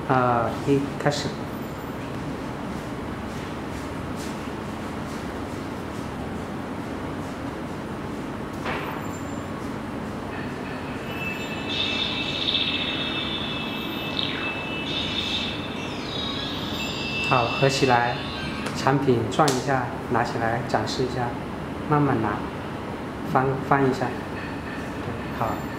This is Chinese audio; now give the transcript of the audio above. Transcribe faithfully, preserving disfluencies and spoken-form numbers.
呃，一开始。好，合起来，产品转一下，拿起来展示一下，慢慢拿，翻翻一下，对，好。